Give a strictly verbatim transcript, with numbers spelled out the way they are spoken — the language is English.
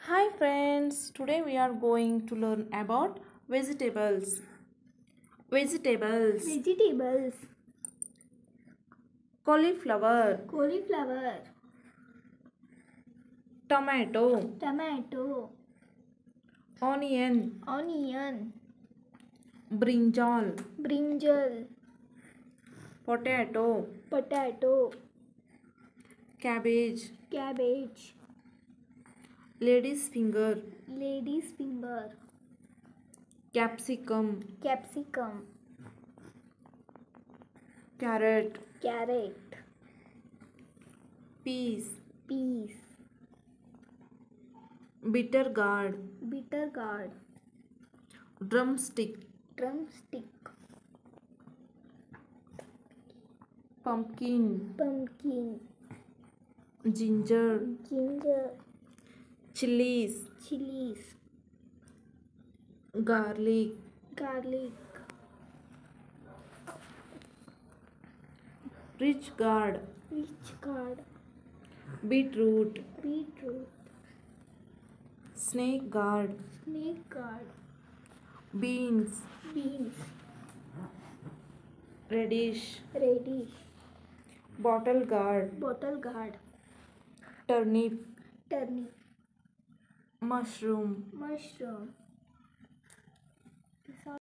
Hi friends, today we are going to learn about vegetables. Vegetables. Vegetables. Cauliflower, Cauliflower. tomato, Tomato. onion, Onion. brinjal, Brinjal. potato, Potato. cabbage, Cabbage. lady's finger, Lady's finger. capsicum, Capsicum. carrot, Carrot. peas, Peas. bitter gourd, Bitter gourd. drumstick, Drumstick. pumpkin, Pumpkin. ginger, Ginger. chilies, Chilies. garlic, Garlic. rich gourd, Rich gourd. beetroot, Beetroot. snake gourd, Snake gourd. beans, Beans. radish, Radish. bottle gourd, Bottle gourd. turnip, Turnip. mushroom, Mushroom.